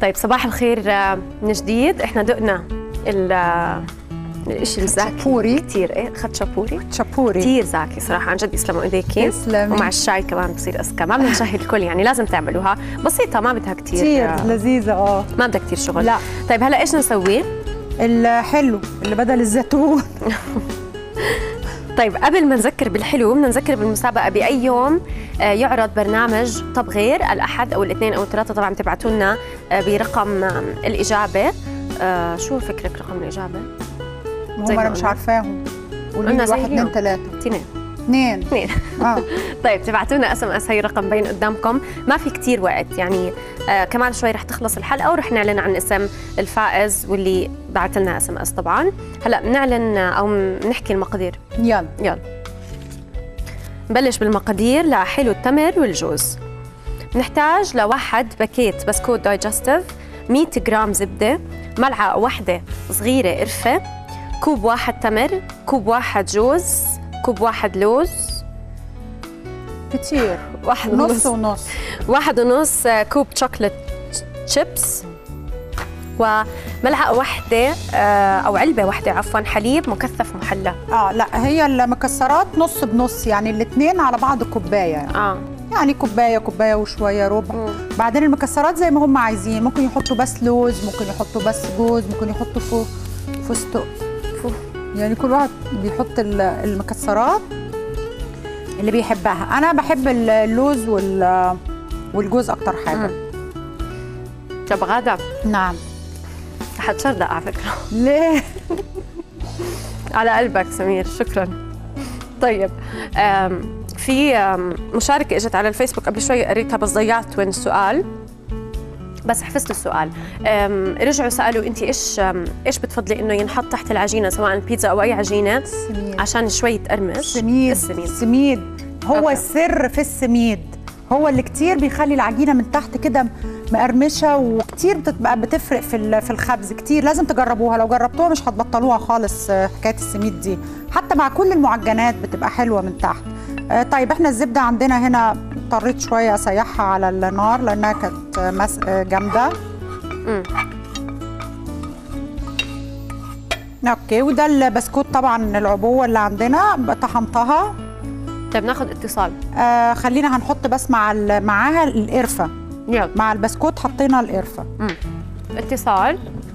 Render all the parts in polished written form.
طيب صباح الخير من جديد. احنا دقنا الشيء الزاكي شابوري كثير. ايه خدشابوري شابوري كثير زاكي صراحه، عن جد يسلموا ايديكي. تسلمي. ومع الشاي كمان بصير اذكى. ما بدنا نشهي الكل يعني، لازم تعملوها بسيطه، ما بدها كثير لذيذه. ما بدها كثير شغل. لا. طيب هلا ايش نسوي؟ الحلو اللي بدل الزيتون. طيب قبل ما نذكر بالحلو بدنا نذكر بالمسابقه. باي يوم يعرض برنامج طب غير؟ الاحد او الاثنين او الثلاثه. طبعا تبعتوا لنا برقم الاجابه. شو فكرك رقم الاجابه؟ هم انا مش عارفاهم. قولوا لي 1 2 3 2. طيب تبعتوا لنا SMS. هي رقم بين قدامكم، ما في كتير وقت يعني. كمان شوي رح تخلص الحلقه ورح نعلن عن اسم الفائز واللي بعت لنا SMS. طبعا هلا بنعلن او بنحكي المقادير. يلا نبلش بالمقادير لحلو التمر والجوز. بنحتاج لواحد باكيت بسكوت دايجستيف، 100 جرام زبده، ملعقه واحده صغيره قرفه، كوب واحد تمر، كوب واحد جوز، كوب واحد لوز كتير، واحد نص ونص، واحد ونص كوب شوكليت شيبس، وملعقه واحده او علبه واحده عفوا حليب مكثف محلى. لا هي المكسرات نص بنص، يعني الاثنين على بعض كوبايه يعني. يعني كوبايه وشويه ربع. بعدين المكسرات زي ما هم عايزين، ممكن يحطوا بس لوز، ممكن يحطوا بس جوز، ممكن يحطوا فستق، يعني كل واحد بيحط المكسرات اللي بيحبها. انا بحب اللوز والجوز اكتر حاجه. طب غادة. نعم. حتشردق على فكره. ليه؟ على قلبك سمير، شكرا. طيب في مشاركه اجت على الفيسبوك قبل شوي قريتها بس ضيعت وين السؤال، بس حفظت السؤال. رجعوا سالوا انت ايش بتفضلي انه ينحط تحت العجينه سواء البيتزا او اي عجينه؟ السميد. عشان شوي تقرمش. السميد هو السر في السميد، هو اللي كتير بيخلي العجينه من تحت كده مقرمشه، وكتير بتفرق في الخبز. كتير لازم تجربوها، لو جربتوها مش هتبطلوها خالص. حكايه السميد دي حتى مع كل المعجنات بتبقى حلوه من تحت. طيب احنا الزبده عندنا هنا اضطريت شويه اسيحها على النار لانها كانت جامده. اوكي. وده البسكوت طبعا العبوه اللي عندنا طحنتها. طيب ناخد اتصال. خلينا هنحط بس معاها القرفه. يلا. مع البسكوت حطينا القرفه. اتصال.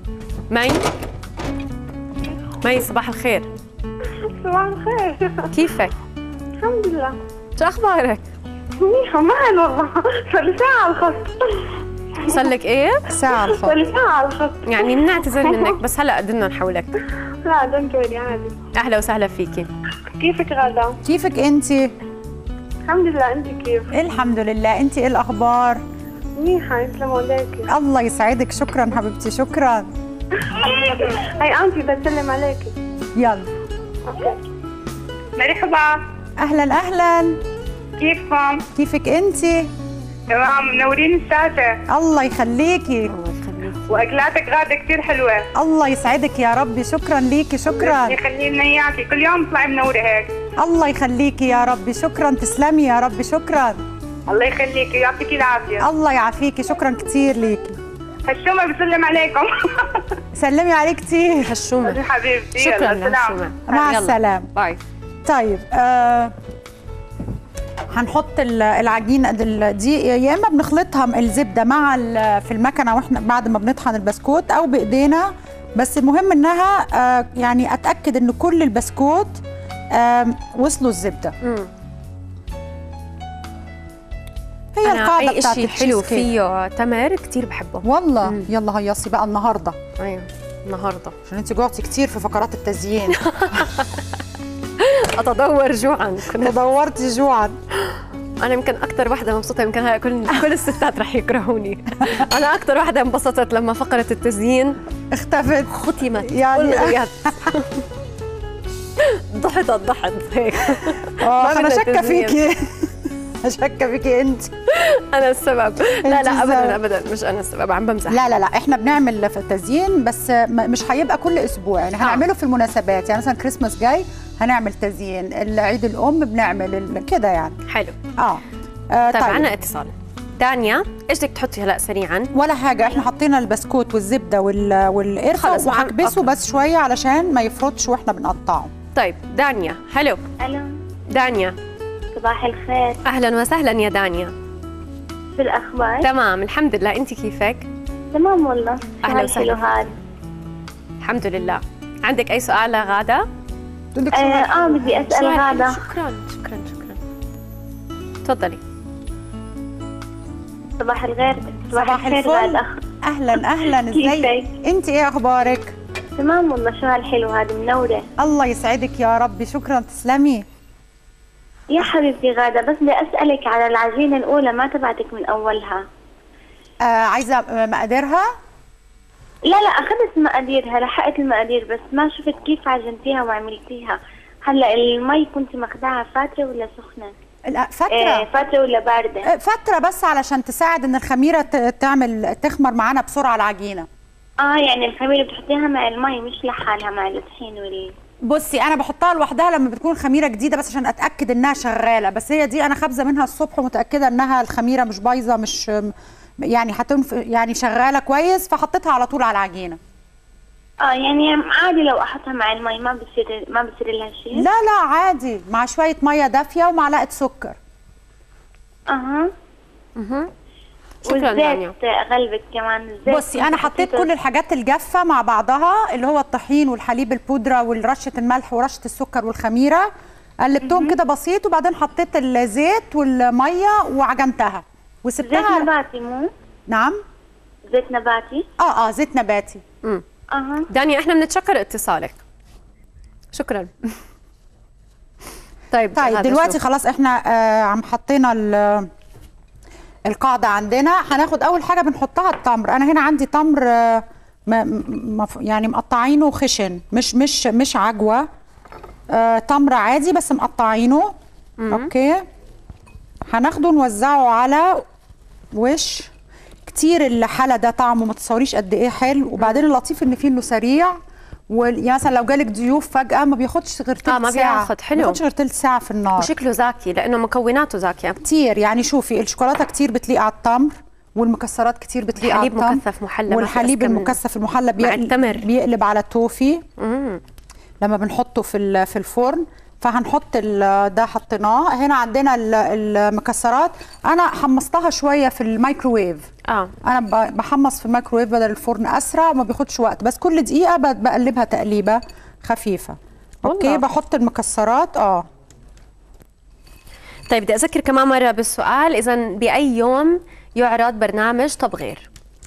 مي صباح الخير. صباح الخير. كيفك؟ الحمد لله. شو اخبارك؟ منيحة. معن والله، صار لي ساعة على الخط. صار لك ايه؟ ساعة على الخط. صار لي ساعة على الخط. يعني بنعتذر منك بس هلا قدرنا نحولك. لا دونت وري عادي. اهلا وسهلا فيكي. كيفك غادة؟ كيفك انت؟ الحمد لله. انت كيف؟ الحمد لله. انت ايه الاخبار؟ منيحة يسلموا عليكي. الله يسعدك. شكرا حبيبتي. شكرا. هاي انتي بسلم عليكي. يلا. اوكي. مرحبا. اهلا اهلا. كيفكم؟ كيفك انت؟ تمام. منورين الشاشة. الله يخليكي. واكلاتك غادة كثير حلوة. الله يسعدك يا ربي. شكرا ليكي. شكرا. يخلي لنا اياكي، كل يوم تطلعي منورة هيك. الله يخليكي يا ربي. شكرا. تسلمي يا ربي. شكرا. الله يخليكي ويعطيكي العافية. الله يعافيكي. شكرا كثير ليكي. هالشومة بسلم عليكم. سلمي عليه كثير. هالشومة حبيبتي. شكرا. السلام. مع السلامة. باي. طيب هنحط العجينه دي، يا اما بنخلطها الزبده مع في المكنه واحنا بعد ما بنطحن البسكوت او بايدينا، بس المهم انها يعني اتاكد ان كل البسكوت وصلوا الزبده. هي القاعده بتاعت شيء حلو فيه تمر كثير بحبه والله. يلا هيصي بقى النهارده. ايوه النهارده عشان انت جوعتي كتير في فقرات التزيين. اتدور جوعا. تدورتي جوعا. انا يمكن اكثر وحده مبسوطه، يمكن هاي كل الستات رح يكرهوني. انا اكثر وحده انبسطت لما فقره التزيين اختفت، ختمت يعني. ضحت هيك. انا شاكه فيكي. شاكه فيكي انت. انا السبب. لا ابدا مش انا السبب، عم بمزح. لا احنا بنعمل في التزيين بس مش هيبقى كل اسبوع، يعني هنعمله في المناسبات، يعني مثلا كريسماس جاي هنعمل تزيين، العيد الام بنعمل كده يعني. حلو. طيب عندنا اتصال. دانيا ايش بدك تحطي هلا سريعا؟ ولا حاجه، احنا حطينا البسكوت والزبده والقرفه وهكبسه بس شويه علشان ما يفرطش واحنا بنقطعه. طيب دانيا، هلو. الو دانيا، صباح الخير. اهلا وسهلا يا دانيا. شو الاخبار؟ تمام الحمد لله، انت كيفك؟ تمام والله. اهلا وسهلا. هذا الحمد لله. عندك اي سؤال لغاده؟ بدك بدي اسال غاده. شكرا. تفضلي. صباح الخير. صباح الفل. اهلا ازيك؟ انت ايه اخبارك؟ تمام والله. شو هالحلو هذا، منوره. الله يسعدك يا ربي، شكرا تسلمي. يا حبيبتي غاده، بس بدي اسالك على العجينه الاولى ما تبعتك من اولها. عايزه مقاديرها؟ لا اخذت مقاديرها، لحقت المقادير بس ما شفت كيف عجنتيها وعملتيها. هلا المي كنت ماخذاها فاتره ولا سخنه؟ لا فتره. فاتره ولا بارده؟ فتره بس علشان تساعد ان الخميره تخمر معانا بسرعه العجينه. يعني الخميره بتحطيها مع المي مش لحالها مع الطحين بصي انا بحطها لوحدها لما بتكون خميره جديده بس عشان اتاكد انها شغاله، بس هي دي انا خابزه منها الصبح ومتاكده انها الخميره مش بايظه، مش يعني يعني شغاله كويس، فحطيتها على طول على العجينه. يعني عادي لو احطها مع المي ما بصير لها شيء؟ لا عادي، مع شويه ميه دافيه ومعلقه سكر. شكرا دانيا. غلبت كمان الزيت. بصي انا حطيت كل الحاجات الجافه مع بعضها اللي هو الطحين والحليب البودره ورشه الملح ورشه السكر والخميره، قلبتهم كده بسيط وبعدين حطيت الزيت والميه وعجنتها وسبتها. زيت نباتي مو؟ نعم زيت نباتي. زيت نباتي. دانيا احنا بنتشكر اتصالك. شكرا. طيب دلوقتي خلاص احنا عم حطينا القاعده عندنا. هناخد اول حاجه بنحطها التمر. انا هنا عندي تمر يعني مقطعينه خشن، مش عجوه، تمر عادي بس مقطعينه. اوكي، هناخده نوزعه على وش كتير. الحلا ده طعمه ما تتصوريش قد ايه حلو، وبعدين اللطيف ان فيه انه سريع، يعني مثلا لو جالك ضيوف فجأة ما بياخدش غير تلت ساعة. ما بياخد. حلو، ما بياخدش غير تلت ساعة في النار. وشكله زاكي لأنه مكوناته زاكية كتير. يعني شوفي الشوكولاتة كتير بتليق على التمر، والمكسرات كتير بتليق على التمر، الحليب مكثف محلى، والحليب المكثف المحلى بيقلب على التوفي لما بنحطه في الفرن. فهنحط ده حطيناه. هنا عندنا المكسرات انا حمصتها شويه في الميكروويف. انا بحمص في الميكروويف بدل الفرن، اسرع وما بياخدش وقت، بس كل دقيقه بقلبها تقليبه خفيفه. اوكي، بحط المكسرات. طيب بدي اذكر كمان مره بالسؤال، اذا باي يوم يعرض برنامج طب غير؟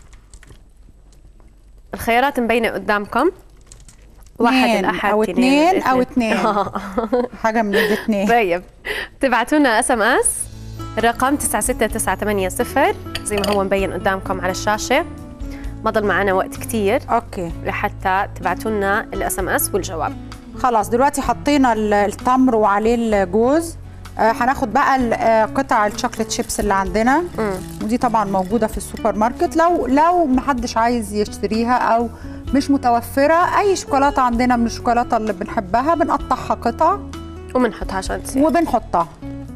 الخيارات مبينه قدامكم، واحد الأحد أو اثنين أو اثنين حاجة من الاثنين. طيب تبعتوا لنا SMS الرقم 96980 زي ما هو مبين قدامكم على الشاشة. ما ضل معنا وقت كتير اوكي لحتى تبعتوا لنا الSMS والجواب. خلاص دلوقتي حطينا التمر وعليه الجوز. هناخد بقى قطع الشوكليت شيبس اللي عندنا، ودي طبعا موجودة في السوبر ماركت. لو محدش عايز يشتريها أو مش متوفرة، أي شوكولاتة عندنا من الشوكولاتة اللي بنحبها بنقطعها قطع وبنحطها عشان تسيح وبنحطها.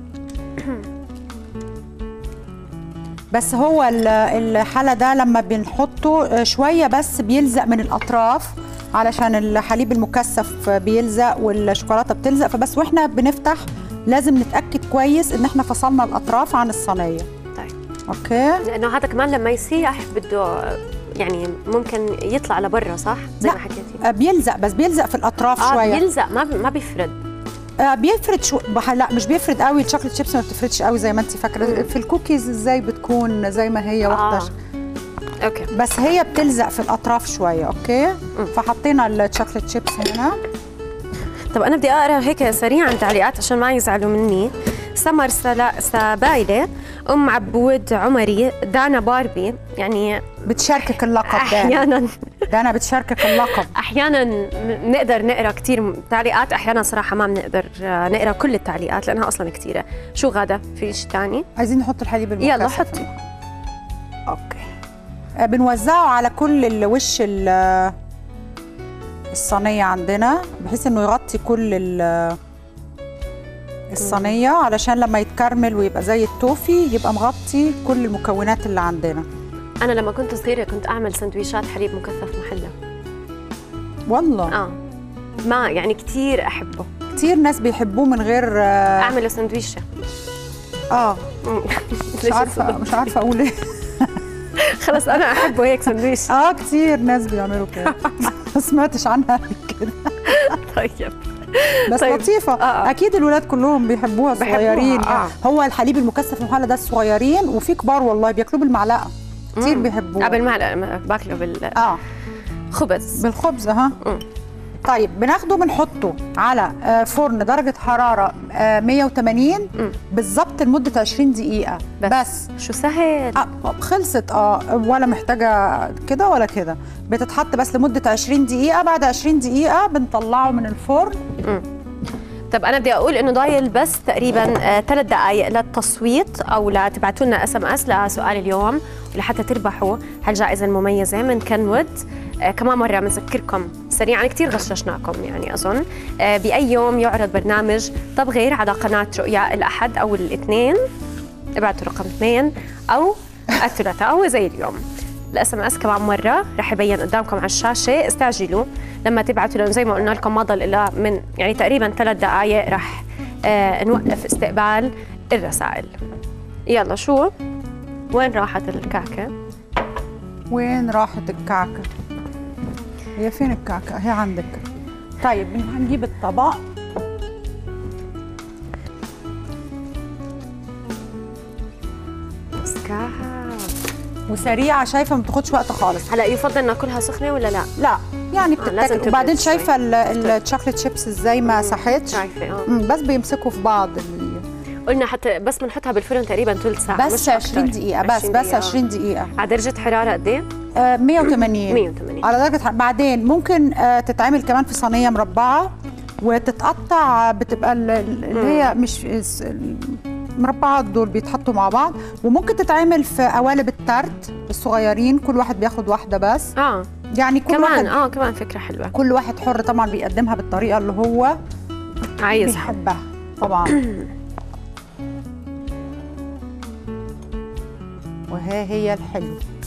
بس هو الحلا ده لما بنحطه شوية بس بيلزق من الأطراف علشان الحليب المكثف بيلزق والشوكولاتة بتلزق، فبس واحنا بنفتح لازم نتأكد كويس إن احنا فصلنا الأطراف عن الصينية. طيب أوكي، لأنه هذا كمان لما يسيح بده يعني ممكن يطلع لبرا، صح؟ زي ما حكيتي بيلزق، بس بيلزق في الأطراف شوية. بيلزق ما بيفرد. بيفرد لا مش بيفرد قوي. الشوكليت شيبس ما بتفردش قوي زي ما انت فاكره. في الكوكيز ازاي بتكون زي ما هي واحده. اوكي، بس هي بتلزق في الاطراف شويه. اوكي، فحطينا الشوكليت شيبس هنا. طب انا بدي اقرا هيك سريعا تعليقات عشان ما يزعلوا مني. سمر سبايله، ام عبود عمري، دانا باربي، يعني بتشاركك اللقب. احيانا دانا بتشاركك اللقب. احيانا بنقدر نقرا كثير تعليقات، احيانا صراحه ما بنقدر نقرا كل التعليقات لانها اصلا كثيره. شو غاده في شيء ثاني؟ عايزين نحط الحليب المكثف. يلا حطي. اوكي، بنوزعه على كل الوش الصينيه عندنا بحيث انه يغطي كل الصينيه علشان لما يتكرمل ويبقى زي التوفي يبقى مغطي كل المكونات اللي عندنا. انا لما كنت صغيره كنت اعمل سندويشات حليب مكثف محلى. والله ما يعني كثير احبه، كثير ناس بيحبوه من غير اعمله سندويشه. مش عارفه اقول ايه. خلص انا احبه هيك سندويش. كثير ناس بيعملوا كده. ما سمعتش عنها قبل كده. طيب بس طيب. لطيفه. اكيد الولاد كلهم بيحبوها صغيرين. هو الحليب المكثف المحلى ده الصغيرين، وفي كبار والله بياكلوه بالمعلقه كثير بيحبوه. بالمعلقه باكله خبز بالخبز. طيب بناخده بنحطه على فرن درجة حرارة 180 بالظبط لمدة 20 دقيقة بس. شو سهل. خلصت. ولا محتاجة كده ولا كده، بتتحط بس لمدة 20 دقيقة. بعد 20 دقيقة بنطلعه من الفرن. طب أنا بدي أقول إنه ضايل بس تقريباً 3 دقائق للتصويت أو لتبعتوا لنا SMS لسؤال اليوم ولحتى تربحوا هالجائزة المميزة من كنوود. كمان مرة بنذكركم سريعاً، كتير غششناكم يعني أظن، بأي يوم يعرض برنامج طب غير على قناة رؤيا، الأحد أو الاثنين، ابعتوا رقم 2 أو الثلاثاء أو زي اليوم. الSMS كمان مرة رح يبين قدامكم على الشاشة، استعجلوا لما تبعتوا لهم. زي ما قلنا لكم ما ضل إلا من يعني تقريبا 3 دقائق رح نوقف استقبال الرسائل. يلا شو وين راحت الكعكة؟ وين راحت الكعكة؟ هي فين الكعكة؟ هي عندك. طيب هنجيب الطبق. مسكاها وسريعة، شايفة ما بتاخدش وقت خالص. هلا يفضل ناكلها سخنة ولا لا؟ لا يعني بتتاكل. وبعدين شايفة الشوكليت شيبس ازاي ما ساحتش؟ شايفة بس بيمسكوا في بعض. قلنا حتى بس بنحطها بالفرن تقريبا ثلث ساعة بس 20 دقيقة بس 20 دقيقة. على درجة حرارة قد ايه؟ 180 على درجة بعدين ممكن تتعمل كمان في صينية مربعة وتتقطع، بتبقى اللي هي مش المربعات دول بيتحطوا مع بعض. وممكن تتعمل في قوالب التارت الصغيرين، كل واحد بياخد واحدة بس. يعني كل كمان واحد كمان فكرة حلوة. كل واحد حر طبعا بيقدمها بالطريقة اللي هو عايزها بيحبها طبعا. وها هي الحلو.